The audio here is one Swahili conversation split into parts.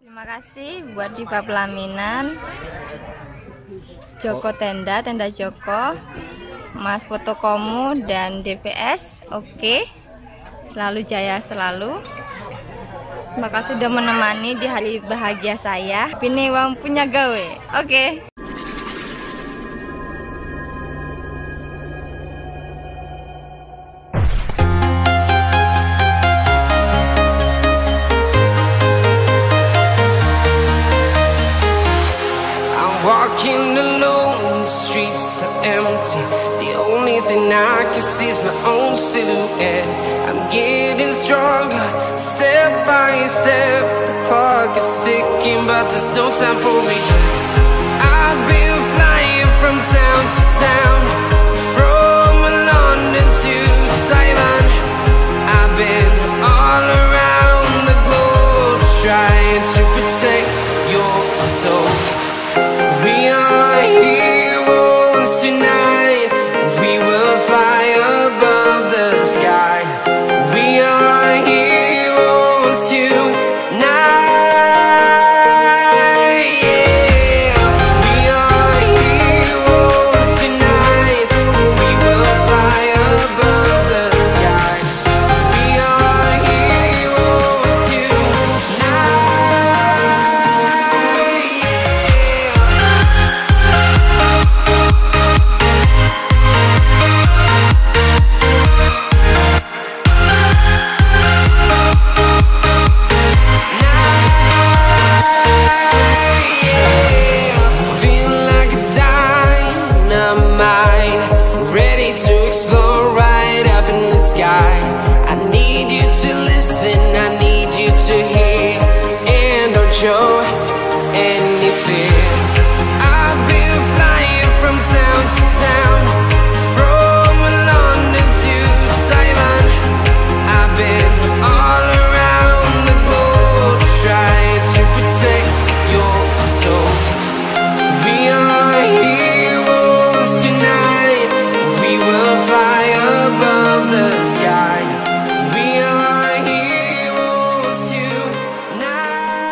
Terima kasih buat Diva Pelaminan, Joko Tenda Joko, Mas Fotokomu dan DPS. Oke, selalu jaya selalu. Terima kasih sudah menemani di hari bahagia saya. Ini wong punya gawe. Oke. Walking alone, the streets are empty. The only thing I can see is my own silhouette. I'm getting stronger, step by step. The clock is ticking, but there's no time for regrets. I've been flying from town to town, from London to Taiwan. I've been all around the globe, trying to protect your soul. We are heroes tonight. We will fly above the sky. We are heroes tonight. Yeah. We are heroes tonight. We will fly above the sky. We are heroes tonight. I need you to listen, I need you to hear, and don't show any fear. I've been flying from town to town, from London to Taiwan. I've been all around the globe, trying to protect your soul. We are heroes tonight. We will fly above the sky. We are heroes tonight.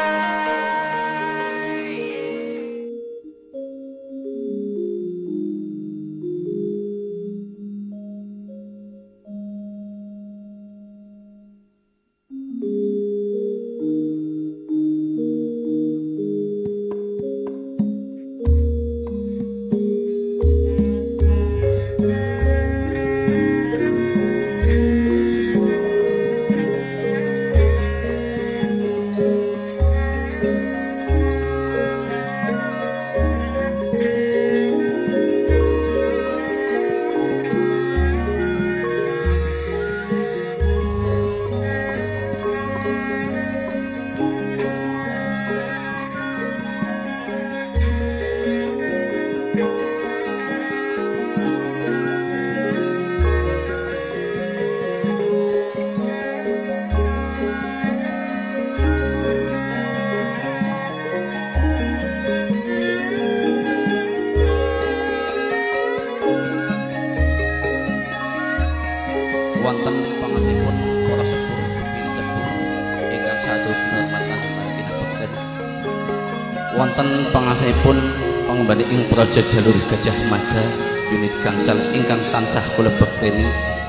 Wonten pangasipun para sepuh bini sepuh ingkang satu hormatan lan kinabekten. Wonten pangasipun pangembani ing proyek jalur Gajah Mada unit gangsal ingkang tansah kula bekteni.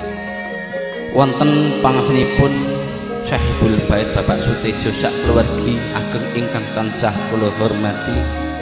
Wonten pangasinipun Syahibul Bait Bapak Sutejo sak keluargi ageng ingkang tansah kula hormati.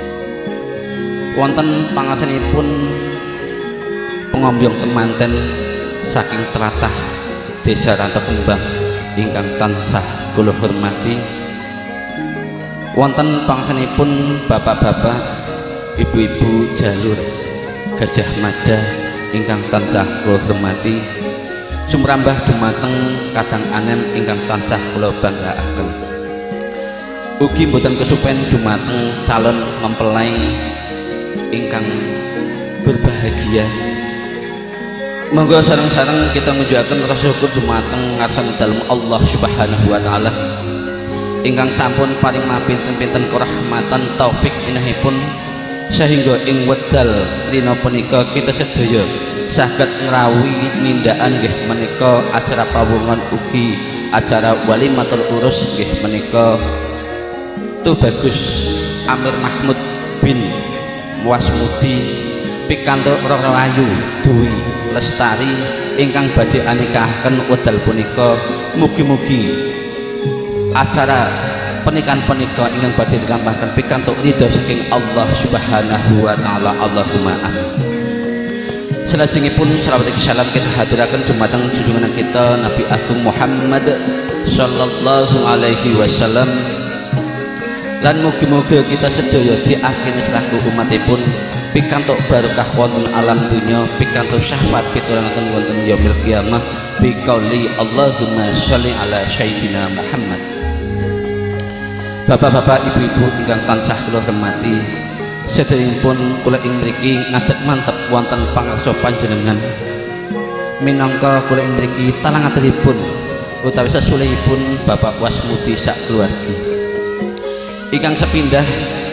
Wonten pangasinipun pengombyong temanten saking tlatah Desa Rantau Kembang ingkang tansah kula hormati. Wonten pangsanipun bapak-bapak, ibu-ibu jalur Gajah Mada ingkang tansah kula hormati. Sumrambah dumateng kadang anem ingkang tansah kula banggaaken. Ugi boten kesupen dumateng calon mempelai ingkang berbahagia. Monggo sareng-sareng kita ngujuaken rasa syukur dumateng ngarsan dalem Allah Subhanahu wa taala ingkang sampun paring mapinten-pinten kerahmatan taufik inahipun sehingga ing wedal dina punika kita sedaya saged ngrawuhi nindakaken nggih menika acara pawungan ugi acara walimatul urus nggih menika Tu bagus Amir Mahmud bin Wasmudi pikantuk Rahayu Dwi Lestari ingkang badhe anikahaken wedal punika. Mugi-mugi acara pernikahan punika ingkang badhe dilampahaken pikantuk ridho saking Allah Subhanahu wa taala. Allahumma amin. Salajengipun selawat salam kita haturaken dumateng junjungan kita Nabi Agung Muhammad sallallahu alaihi wasallam. Lan mugi-mugi kita sedaya diakini selaku umatipun pikantuk barokah wonten alam dunya, pikantuk syafaat pitulungaken wonten yaumil qiyamah biqauli Allahumma sholli ala sayyidina Muhammad. Bapak-bapak, ibu-ibu ingkang tansah kula hormati, sedherengipun kula ing mriki ngadeg mantep wonten pangarsa panjenengan minangka kula ing mriki talangaturipun utawi sesulehipun Bapak Wasmudi sak keluargi ingkang sepindah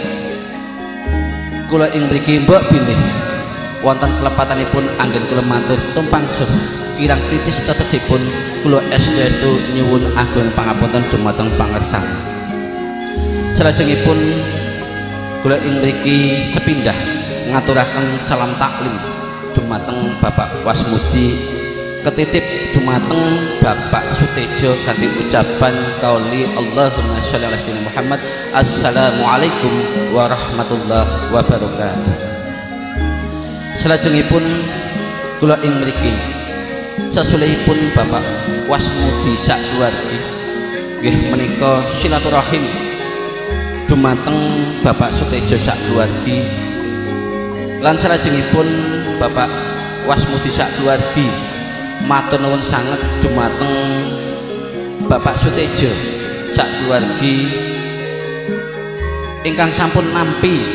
kula ing mriki mbok bilih wonten kelepatanipun anggen kula matur tumpang suh kirang titis tetesipun kula estu nyuwun agung pangapunten dumateng pangersani. Salajengipun kula ing mriki sepindah ngaturaken salam taklim dumateng Bapak Wasmudi ketitip dumateng Bapak Sutejo kanthi ucapan qauli Allahumma sholli ala sayyidina Muhammad. Assalamualaikum warahmatullahi wabarakatuh. Salajengipun kula ing mriki sesulehipun Bapak Wasmudi sak keluargi nggih menika silaturahim dumateng Bapak Sutejo sak keluargi lan salajengipun Bapak Wasmudi sak keluargi matur nuwun sanget dumateng Bapak Sutejo sak keluargi ingkang sampun nampi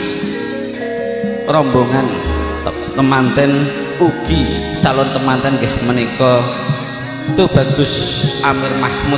rombongan temanten ugi calon temanten nggih menika Tu bagus Amir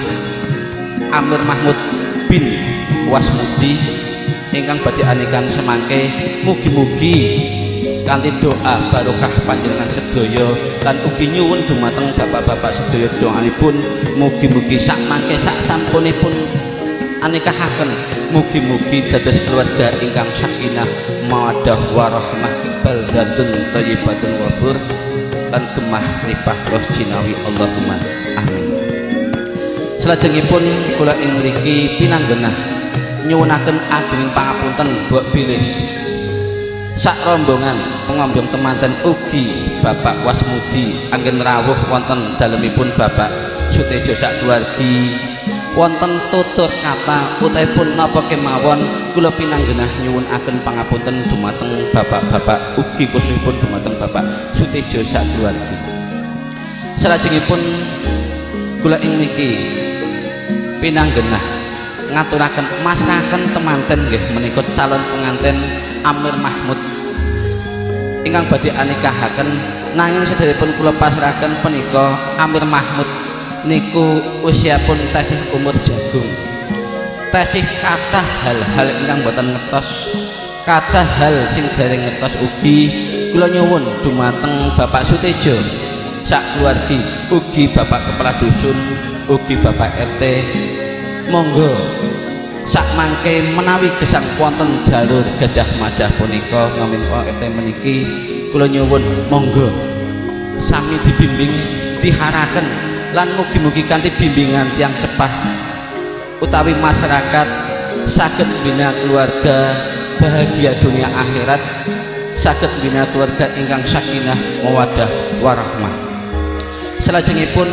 Mahmud bin Wasmudi ingkang badhe anikan semangke. Mugi-mugi kanthi doa barokah panjenengan sedaya lan ugi nyuwun dumateng bapak-bapak sedaya doanipun mugi-mugi sak mangke sak sampunipun anikahaken mugi-mugi dados keluarga ingkang sakinah mawaddah warahmah baldatun thayyibatun wabur lan gemah ripah roh jinawi. Allahumma amin. Salajengipun kula ing mriki pinanggenah nyuwunaken ageng pangapunten mbok bilih sak rombongan pengombong temanten ugi Bapak Wasmudi anggen rawuh wonten dalemipun Bapak Sutejo sak keluargi wonten tutur kata utaipun napa kemawon kula pinanggenah nyuwunaken pangapunten dumateng bapak-bapak ugi khususipun dumateng Bapak Sutejo sak keluargi. Salajengipun kula ing niki pinanggenah ngaturaken masrahaken temanten nggih menika calon pengantin Amir Mahmud ingkang badhe anikahaken nanging sedherepun kula pasrahaken punika Amir Mahmud niku usiapun tasih umur jagung, tasih kathah hal-hal ingkang boten ngetos, kathah hal sing dereng ngetos ugi kula nyuwun dumateng Bapak Sutejo sak keluargi ugi Bapak Kepala Dusun ugi Bapak RT monggo sak mangke menawi gesang wonten jalur Gajah Mada punika ngaminka RT meniki kula nyuwun monggo sami dibimbing diharaken lan mugi-mugi kanthi bimbingan tiang sepah utawi masyarakat saged bina keluarga bahagia dunia akhirat, saged bina keluarga ingkang sakinah mawaddah warahmah. Salajengipun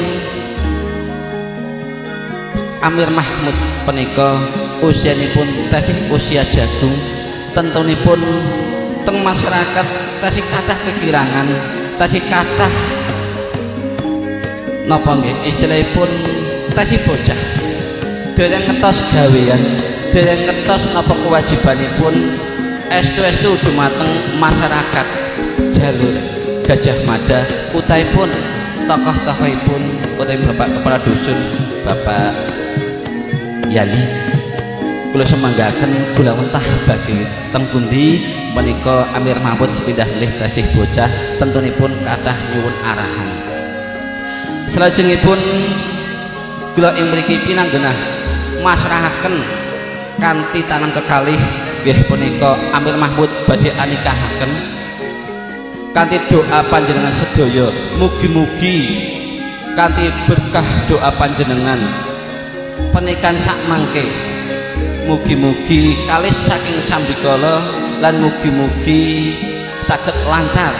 Amir Mahmud punika usianipun tasih usia jagung, tentunipun teng masyarakat tasih kathah kekirangan, tasih kathah napa nggih istilahipun tasih bocah dereng ngertos gawean, dereng ngertos napa kewajibanipun estu-estu dumateng masyarakat jalur Gajah Mada utaipun tokoh-tokohipun utawi Bapak Kepala Dusun Bapak Yali kula semanggaken kula mentah bagi teng pundi menika Amir Mahmud sepindah milih tasih bocah tentunipun kathah nyuwun arahan. Salajengipun kula ing mriki pinanggenah masrahaken kanthi tangan kekalih nggih punika Amir Mahmud badhe anikahaken kanthi doa panjenengan sedaya mugi-mugi kanthi berkah doa panjenengan pernikahan sak mangke mugi-mugi kalis saking sambikala lan mugi-mugi saged lancar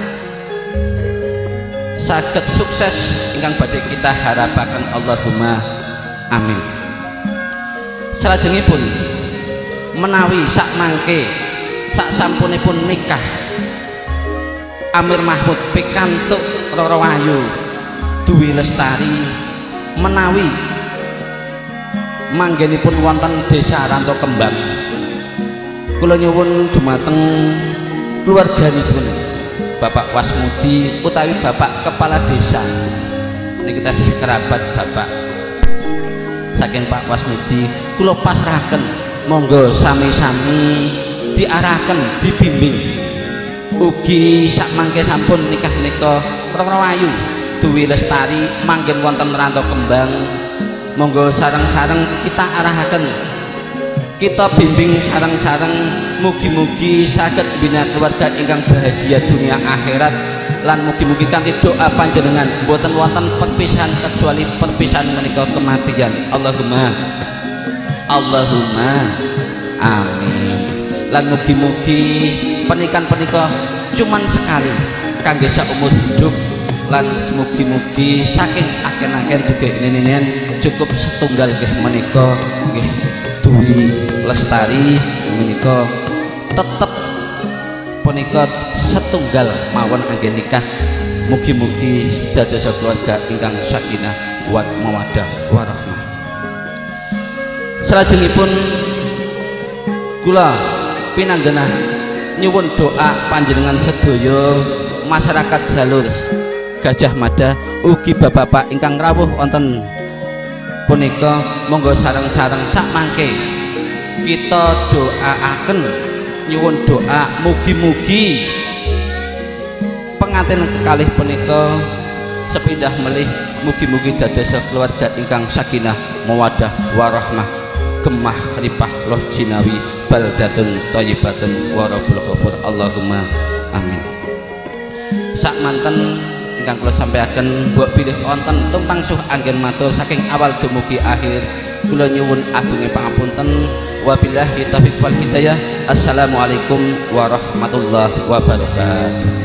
saged sukses ingkang badhe kita harapaken Allahumma amin. Salajengipun menawi sak mangke sak sampunipun nikah Amir Mahmud pikantuk Roro Ayu Dwi Lestari menawi manggenipun wonten Desa Ranto Kembang kula nyuwun dumateng keluarganipun Bapak Wasmudi utawi Bapak Kepala Desa niki tasih kerabat Bapak saking Pak Wasmudi kula pasrahaken monggo sami-sami diarahken dibimbing ugi sak mangke sampun nikah menika Roro Ayu Dwi Lestari manggen wonten Ranto Kembang monggo sareng-sareng kita arahaken kita bimbing sareng-sareng mugi-mugi saged bina keluarga ingkang bahagia dunia akhirat lan mugi-mugi kanthi doa panjenengan boten wonten perpisahan kecuali perpisahan menika kematian. Allahumma amin. Lan mugi-mugi pernikahan punika cuman sekali kangge saumur hidup lan mugi-mugi saking aken-aken duge nenen cukup setunggal nggih menika nggih Dwi Lestari menika tetep punika setunggal mawon kangge nikah mugi-mugi dados keluarga ingkang sakinah wa mawaddah warahmah. Salajengipun kula pinanggenah nyuwun doa panjenengan sedaya masyarakat jalur Gajah Mada ugi bapak-bapak ingkang rawuh wonten punika monggo sareng-sareng sak mangke kita doaaken nyuwun doa mugi-mugi pengantin kekalih punika sepindah melih mugi-mugi dados keluarga ingkang sakinah mawaddah warahmah gemah ripah loh jinawi baldatun thayyibatun wa rabbul ghafur. Allahumma amin. Sak manten ingkang kula sampaikan mbok pilih wonten tumpang suh anggen matur saking awal dumugi akhir kula nyuwun agunge pangapunten wabillahi taufiq wal hidayah. Assalamualaikum warahmatullahi wabarakatuh.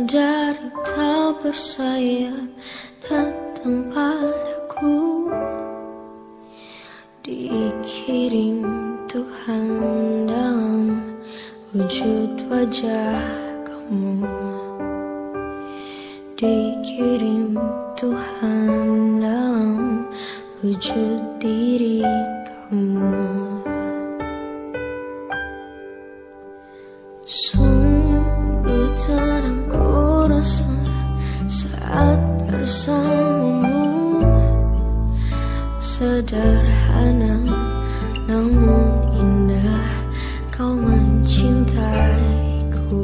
derita bersayap datang padaku, dikirim Tuhan dalam wujud wajah kamu, dikirim Tuhan dalam wujud diri kamu. Sungguh tenang ku rasa saat bersamamu, sederhana namun indah kau mencintaiku,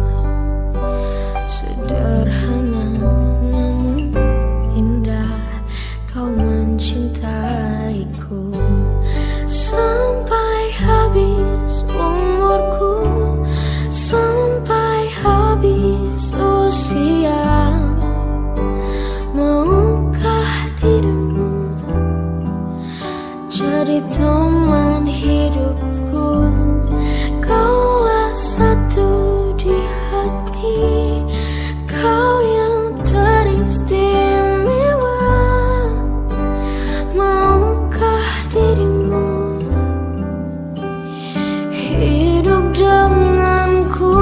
sederhana namun indah kau mencintaiku. Sampai habis umurku, sampai habis usia, maukah dirimu jadi teman hidupku? Kaulah satu di hati, kau yang teristimewa, maukah dirimu hidup denganku?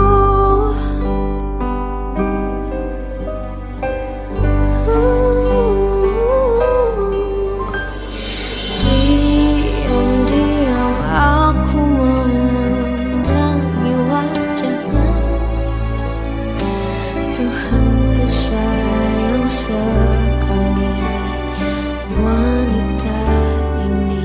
Diam-diam aku memandangi wajahnya, Tuhan kesayang sekali wanita ini.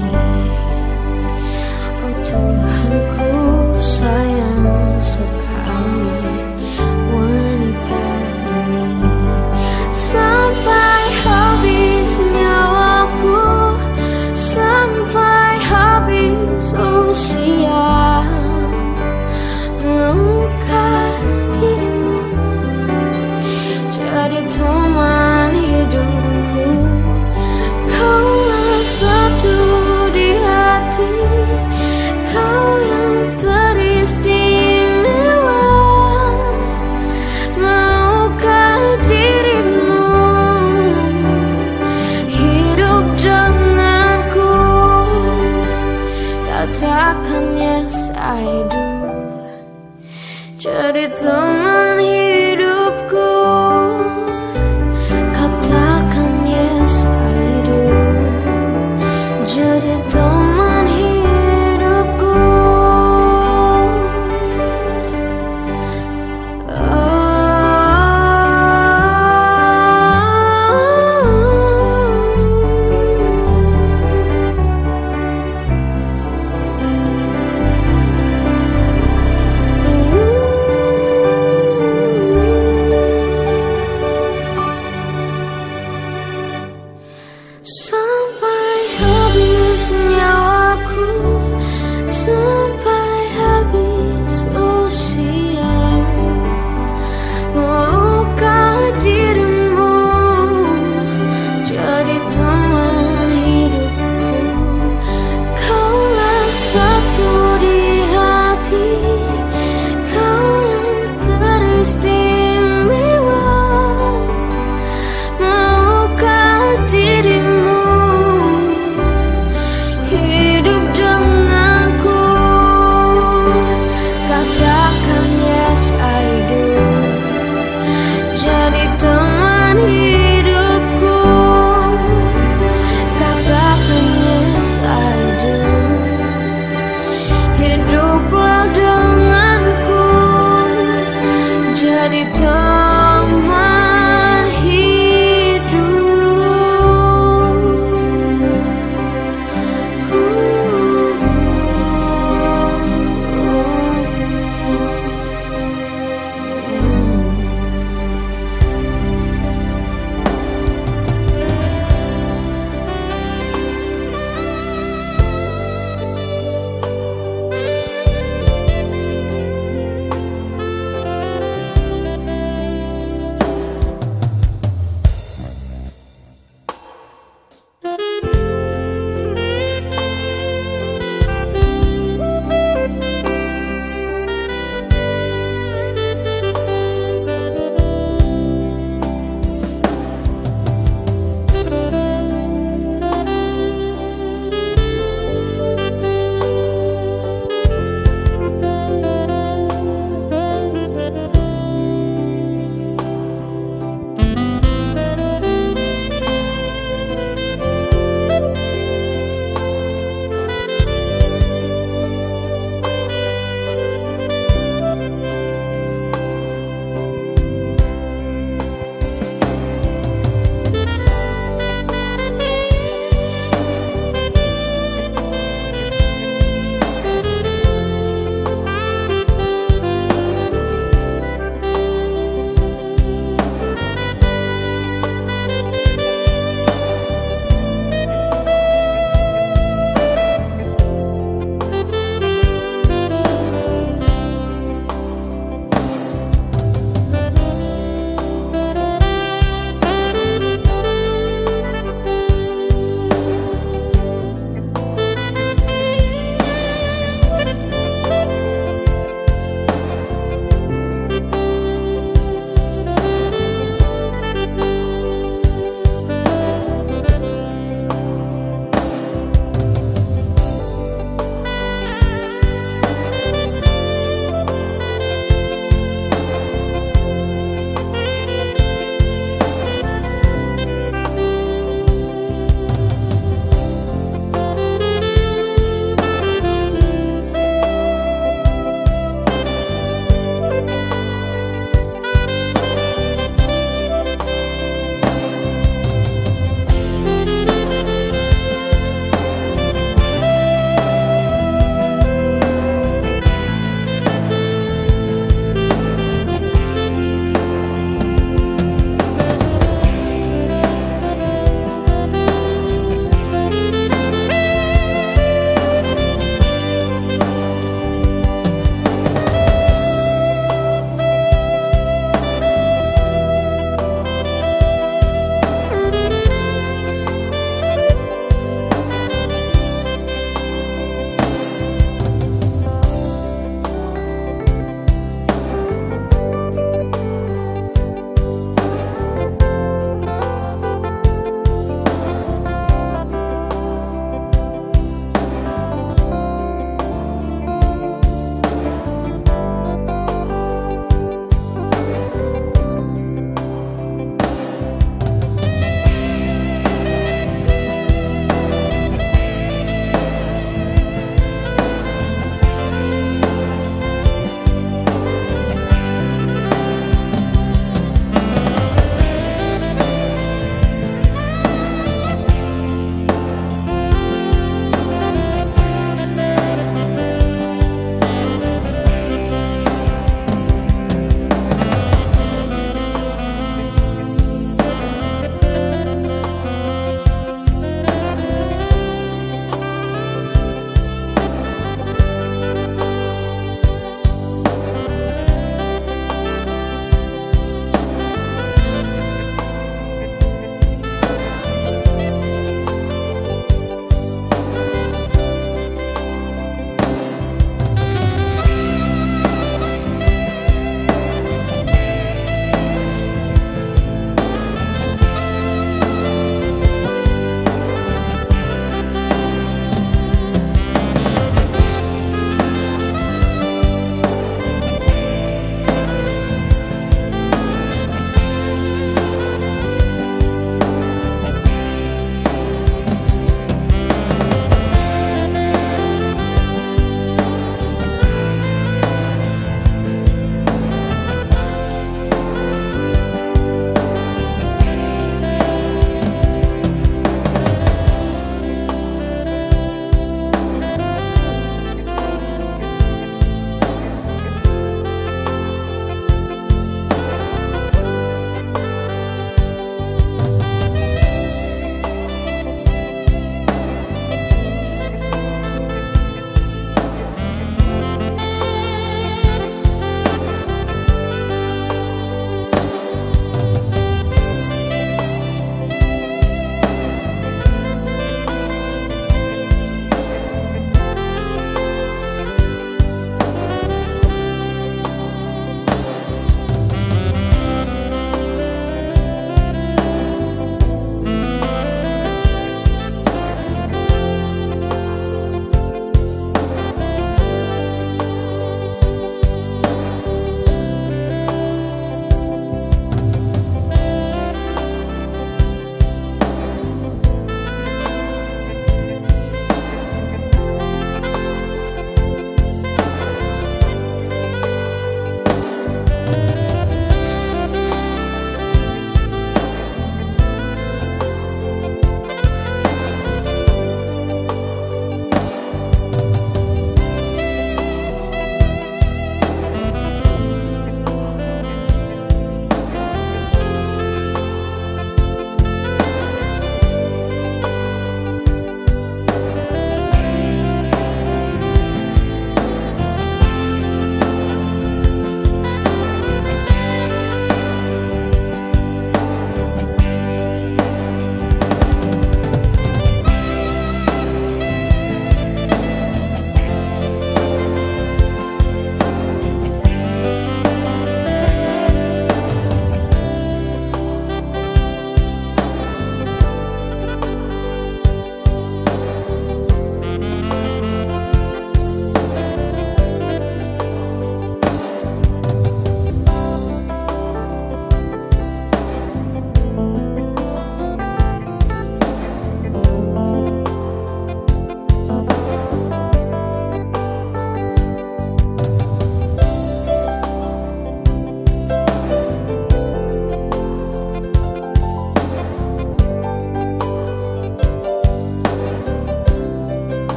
Oh Tuhanku sayang sekali wanita ini. Sampai habis nyawaku, sampai habis usia, maukah dirimu jadi teman hidupku? Kaulah satu di hati, kau yang teristimewa, maukah dirimu hidup denganku? Katakan yes I do, jadi teman hidupku. Katakan yes I do, jadi teman hidupku. Sampai habis nyawaku, sampai habis usia, maukah dirimu jadi teman hidupku? Kaulah satu di hati, kau yang teristimewa, maukah dirimu hidup denganku? Katakan yes I do, jadi